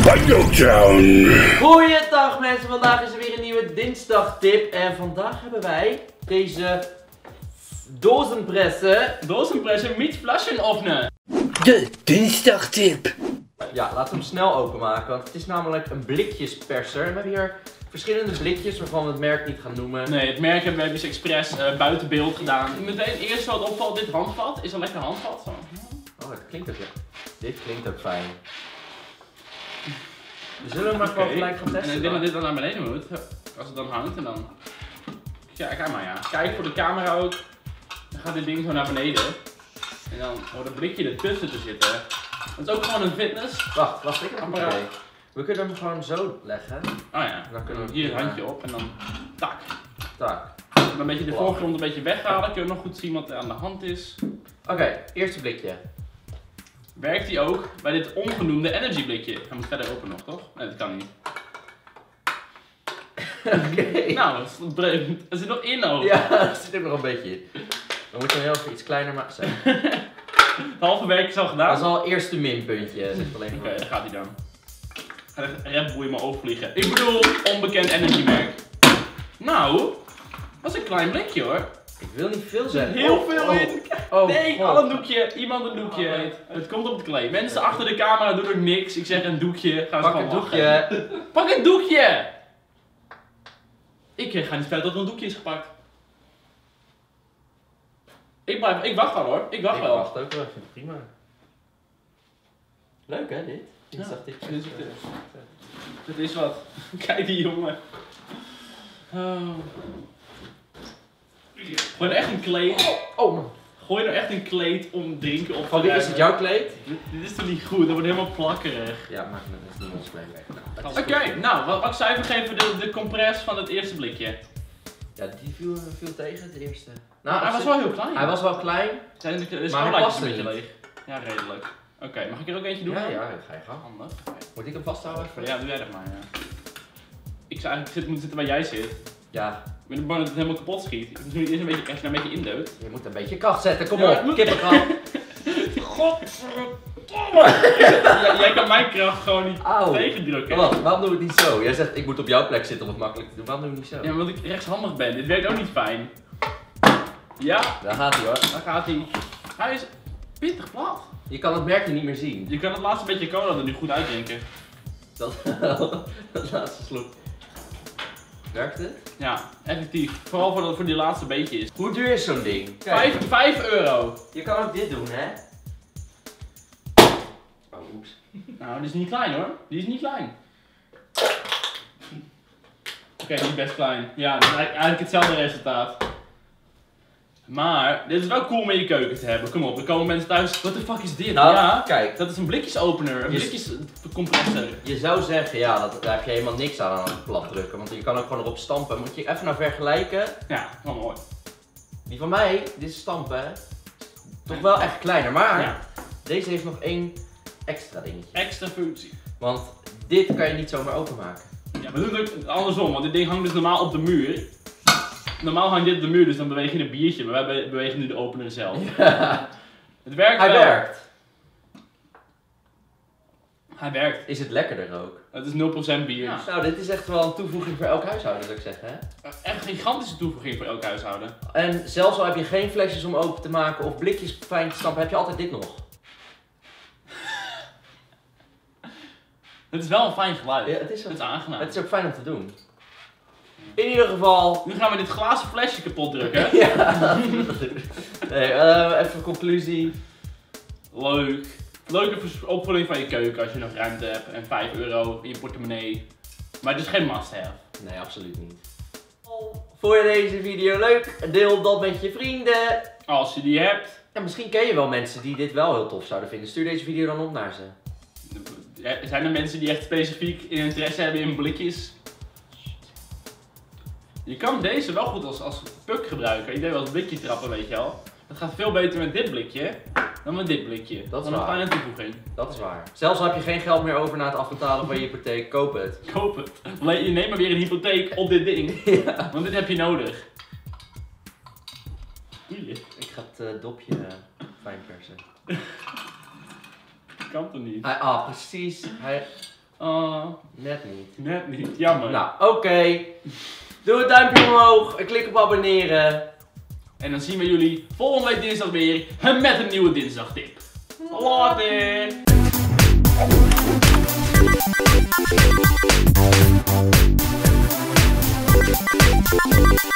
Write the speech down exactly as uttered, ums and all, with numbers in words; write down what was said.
Dogtown. Goeiedag mensen, vandaag is er weer een nieuwe dinsdagtip. En vandaag hebben wij deze dozenpressen. Dozenpressen met flaschenopenen. De dinsdagtip. Ja, laten we hem snel openmaken, want het is namelijk een blikjesperser. En we hebben hier verschillende blikjes waarvan we het merk niet gaan noemen. Nee, het merk hebben we dus expres uh, buiten beeld gedaan. Meteen eerst wat opvalt, dit handvat. Is een lekker handvat zo. Oh, dat klinkt ook ja. Dit klinkt ook fijn. We zullen hem maar gewoon Okay. gelijk gaan testen. En ik denk dat dit dan naar beneden moet. Als het dan hangt en dan... Ja, kijk maar ja. Kijk voor de camera ook. Dan gaat dit ding zo naar beneden. En dan hoort een blikje ertussen te zitten. Het is ook gewoon een fitness. Wacht, wacht, ik heb een Apparaat. idee. We kunnen hem gewoon zo leggen. Oh ja, Dan kunnen we hier ja. een handje op en dan tak. Tak. Dan een beetje de Wow. voorgrond een beetje weghalen. Kun je nog goed zien wat er aan de hand is. Oké, okay, eerste blikje. Werkt die ook bij dit ongenoemde energy blikje? Hij moet verder open nog, toch? Nee, dat kan niet. Oké. Okay. Nou, er zit nog in ook. Ja, er zit er nog een beetje in. Dan moet je hem heel even iets kleiner maken. Zo. Het halve werk is al gedaan. Dat is al het eerste minpuntje, zegt alleen Oké, maar. daar gaat hij dan. Ga de Red Bull in mijn oog vliegen. Ik bedoel, onbekend energy merk. Nou, dat is een klein blikje hoor. Ik wil niet veel Er zeggen. zit heel Oh, veel oh. in. Oh, Nee, oh. al een doekje. Iemand een doekje. Oh, Het komt op het kleed. Mensen achter de camera doen ook niks. Ik zeg een doekje. Gaan ze Pak gewoon een lachen. doekje. Pak een doekje! Ik ga niet spelen tot er een doekje is gepakt. Ik, blijf, ik wacht wel hoor. Ik wacht Ik wel. wacht ook wel, ik vind het prima. Leuk hè dit? Dit Ja, zag dit. dit is het. Dit is wat. Kijk die jongen. Oh. Gooi nou echt een kleed. Oh man. Gooi nou echt een kleed om drinken op te Van wie is ruimen. het jouw kleed? Dit, dit is toch niet goed? Dat wordt helemaal plakkerig. Ja, maak het is niet ons kleed. Nou, Oké, okay, nou, wat, wat cijfer geven we de, de compress van het eerste blikje? Ja, die viel, viel tegen, het eerste. Nou, hij was wel heel klein. Hij was wel klein. Zijn de, de Maar hij schoonlijst past een er beetje niet. leeg. Ja, redelijk. Oké, okay, mag ik er ook eentje doen? Ja, dan? ja, ga je gang. Handig. Moet ik hem vasthouden? Ja, doe jij dat maar, ja. Ik zou eigenlijk zitten, moeten zitten waar jij zit. Ja, Ik ben bang dat het helemaal kapot schiet. Ik moet nu eerst een beetje, als je nou een beetje indeukt. je moet een beetje kracht zetten, kom Ja, het op, moet- kippenkracht. Ja, jij kan mijn kracht gewoon niet Auw. tegendrukken. Wacht, waarom doen we het niet zo? Jij zegt ik moet op jouw plek zitten om het makkelijk te doen. Waarom doen we het niet zo? Ja, omdat ik rechtshandig ben. Dit werkt ook niet fijn. Ja, Daar gaat hij hoor. daar gaat hij. Hij is pittig plat. Je kan het merkje niet meer zien. Je kan het laatste beetje cola er nu goed uitdrinken. Dat, dat laatste slok. Werkt het? Ja, effectief. Vooral voor, dat, voor die laatste beetjes. Hoe duur is zo'n ding? Kijk, Vijf, vijf euro. je kan ook dit doen, hè? Oh, oeps. Nou, die is niet klein hoor. Die is niet klein. Oké, die is best klein. Ja, dat is eigenlijk eigenlijk hetzelfde resultaat. Maar, dit is wel cool om in je keuken te hebben. Kom op, dan komen mensen thuis. What the fuck is dit? Nou, ja, kijk. dat is een blikjesopener. Een Je- blikjescompressor. Je zou zeggen, ja, dat, daar heb je helemaal niks aan aan het plat drukken. Want je kan ook gewoon erop stampen. Moet je even naar vergelijken. Ja, wel mooi. Die van mij, dit is stampen, hè? Toch wel echt kleiner. Maar Ja, deze heeft nog één extra dingetje. extra functie. Want dit kan je niet zomaar openmaken. Ja, we doen het ook andersom, want dit ding hangt dus normaal op de muur. Normaal hangt dit op de muur, dus dan beweeg je een biertje, maar wij be- bewegen nu de opener zelf. Het werkt Hij wel. werkt. Hij werkt. Is het lekkerder ook? Het is nul procent bier. Ja. Nou, dit is echt wel een toevoeging voor elk huishouden, zou ik zeggen, hè? Echt een gigantische toevoeging voor elk huishouden. En zelfs al heb je geen flesjes om open te maken of blikjes fijn te stampen, heb je altijd dit nog. Het is wel een fijn geluid. Ja, het is, Het is ook, aangenaam. het is ook fijn om te doen. In ieder geval... Nu gaan we dit glazen flesje kapot drukken. Ja. Nee, eh, even conclusie. Leuk. Leuke vers- opvulling van je keuken als je nog ruimte hebt en vijf euro in je portemonnee. Maar het is geen must-have. Nee, absoluut niet. Vond je deze video leuk? Deel dat met je vrienden. Als je die hebt. En misschien ken je wel mensen die dit wel heel tof zouden vinden. Stuur deze video dan op naar ze. Zijn er mensen die echt specifiek interesse hebben in blikjes? Je kan deze wel goed als, als puk gebruiken. Ik deed wel als blikje trappen, weet je wel. Het gaat veel beter met dit blikje dan met dit blikje. Dat is is een waar. kleine toevoeging. Dat is waar. Zelfs al heb je geen geld meer over na het afbetalen van je hypotheek, koop het. Koop het. Le- Je neemt maar weer een hypotheek op dit ding. Ja. Want dit heb je nodig. Oei, Ik ga het uh, dopje uh, fijn persen. kan toch niet? Hij, ah, precies. Hij, Oh, Net niet. net niet. Jammer. Nou, oké. Okay. Doe een duimpje omhoog en klik op abonneren. En dan zien we jullie volgende week dinsdag weer met een nieuwe dinsdagtip. Later!